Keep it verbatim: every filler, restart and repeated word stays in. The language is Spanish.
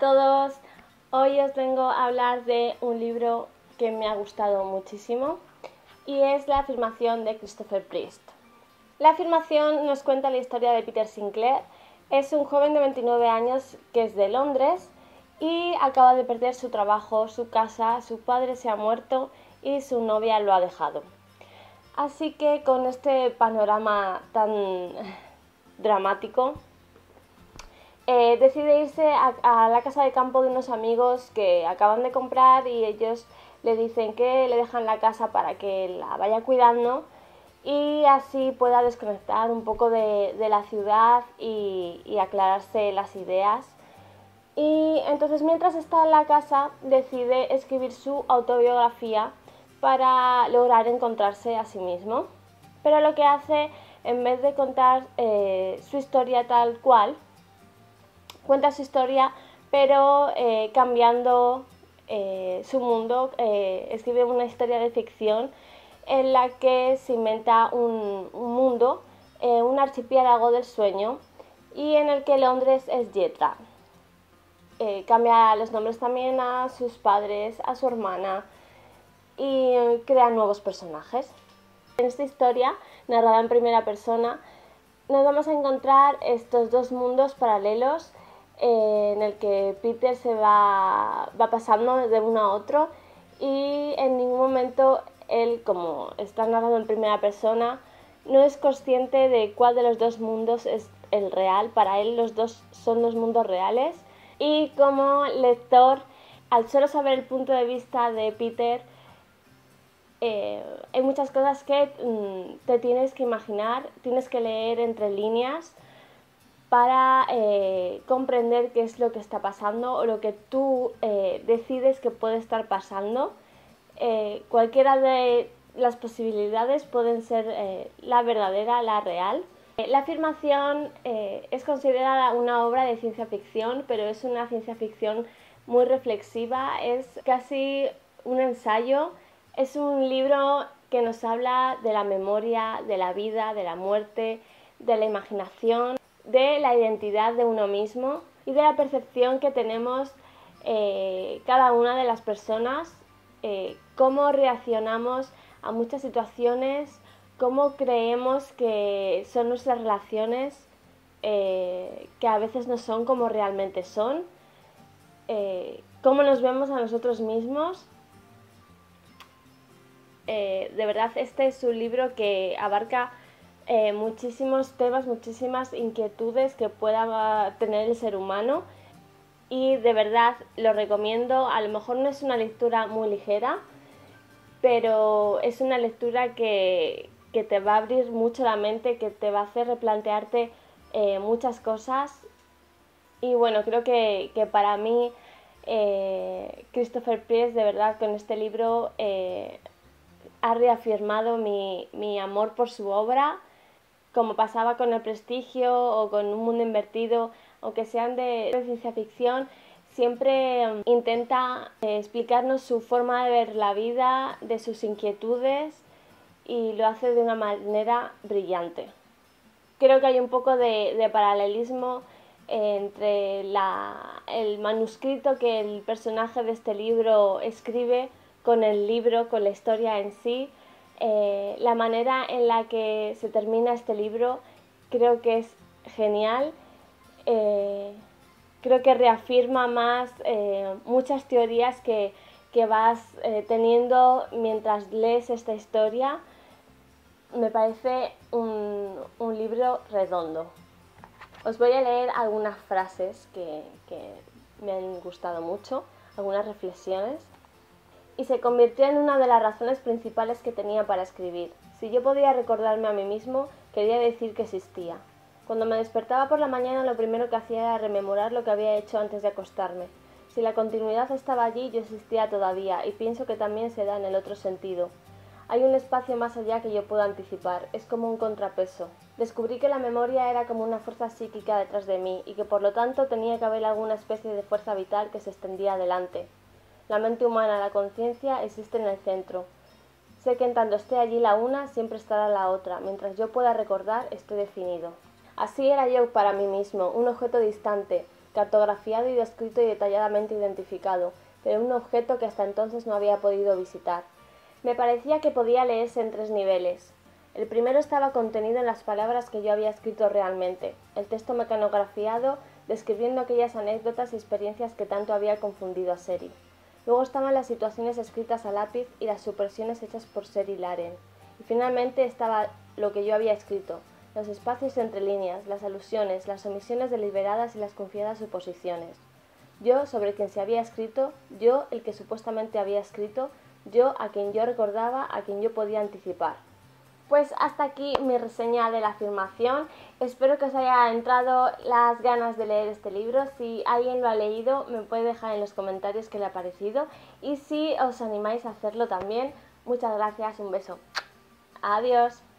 Hola a todos, hoy os vengo a hablar de un libro que me ha gustado muchísimo y es La afirmación de Christopher Priest. La afirmación nos cuenta la historia de Peter Sinclair. Es un joven de veintinueve años que es de Londres y acaba de perder su trabajo, su casa, su padre se ha muerto y su novia lo ha dejado. Así que con este panorama tan dramático, Eh, decide irse a, a la casa de campo de unos amigos que acaban de comprar y ellos le dicen que le dejan la casa para que la vaya cuidando y así pueda desconectar un poco de, de la ciudad y, y aclararse las ideas. Y entonces mientras está en la casa decide escribir su autobiografía para lograr encontrarse a sí mismo. Pero lo que hace, en vez de contar eh, su historia tal cual, cuenta su historia, pero eh, cambiando eh, su mundo, eh, escribe una historia de ficción en la que se inventa un, un mundo, eh, un archipiélago del sueño, y en el que Londres es Yetra. Eh, cambia los nombres también a sus padres, a su hermana, y eh, crea nuevos personajes. En esta historia, narrada en primera persona, nos vamos a encontrar estos dos mundos paralelos eh, en el que Peter se va, va pasando de uno a otro y en ningún momento él, como está narrado en primera persona, no es consciente de cuál de los dos mundos es el real. Para él los dos son los mundos reales y como lector, al solo saber el punto de vista de Peter, Eh, hay muchas cosas que mm, te tienes que imaginar, tienes que leer entre líneas para eh, comprender qué es lo que está pasando o lo que tú eh, decides que puede estar pasando. Eh, cualquiera de las posibilidades pueden ser eh, la verdadera, la real. Eh, la afirmación eh, es considerada una obra de ciencia ficción, pero es una ciencia ficción muy reflexiva, es casi un ensayo. Es un libro que nos habla de la memoria, de la vida, de la muerte, de la imaginación, de la identidad de uno mismo y de la percepción que tenemos eh, cada una de las personas, eh, cómo reaccionamos a muchas situaciones, cómo creemos que son nuestras relaciones, eh, que a veces no son como realmente son, eh, cómo nos vemos a nosotros mismos. Eh, de verdad, este es un libro que abarca eh, muchísimos temas, muchísimas inquietudes que pueda tener el ser humano y de verdad lo recomiendo. A lo mejor no es una lectura muy ligera, pero es una lectura que, que te va a abrir mucho la mente, que te va a hacer replantearte eh, muchas cosas y bueno, creo que, que para mí eh, Christopher Priest de verdad con este libro eh, ha reafirmado mi, mi amor por su obra, como pasaba con El Prestigio o con Un Mundo Invertido, aunque sean de, de ciencia ficción, siempre um, intenta eh, explicarnos su forma de ver la vida, de sus inquietudes y lo hace de una manera brillante. Creo que hay un poco de, de paralelismo entre la, el manuscrito que el personaje de este libro escribe con el libro, con la historia en sí. Eh, la manera en la que se termina este libro creo que es genial. Eh, creo que reafirma más eh, muchas teorías que, que vas eh, teniendo mientras lees esta historia. Me parece un, un libro redondo. Os voy a leer algunas frases que, que me han gustado mucho, algunas reflexiones. Y se convirtió en una de las razones principales que tenía para escribir. Si yo podía recordarme a mí mismo, quería decir que existía. Cuando me despertaba por la mañana, lo primero que hacía era rememorar lo que había hecho antes de acostarme. Si la continuidad estaba allí, yo existía todavía, y pienso que también se da en el otro sentido. Hay un espacio más allá que yo puedo anticipar, es como un contrapeso. Descubrí que la memoria era como una fuerza psíquica detrás de mí, y que por lo tanto tenía que haber alguna especie de fuerza vital que se extendía adelante. La mente humana, la conciencia, existe en el centro. Sé que en tanto esté allí la una, siempre estará la otra. Mientras yo pueda recordar, estoy definido. Así era yo para mí mismo, un objeto distante, cartografiado y descrito y detalladamente identificado, pero un objeto que hasta entonces no había podido visitar. Me parecía que podía leerse en tres niveles. El primero estaba contenido en las palabras que yo había escrito realmente, el texto mecanografiado describiendo aquellas anécdotas y experiencias que tanto había confundido a Seri. Luego estaban las situaciones escritas a lápiz y las supresiones hechas por Seri Laren. Y finalmente estaba lo que yo había escrito, los espacios entre líneas, las alusiones, las omisiones deliberadas y las confiadas suposiciones. Yo sobre quien se había escrito, yo el que supuestamente había escrito, yo a quien yo recordaba, a quien yo podía anticipar. Pues hasta aquí mi reseña de la afirmación. Espero que os haya entrado las ganas de leer este libro. Si alguien lo ha leído, me puede dejar en los comentarios qué le ha parecido. Y si os animáis a hacerlo también, muchas gracias, un beso. Adiós.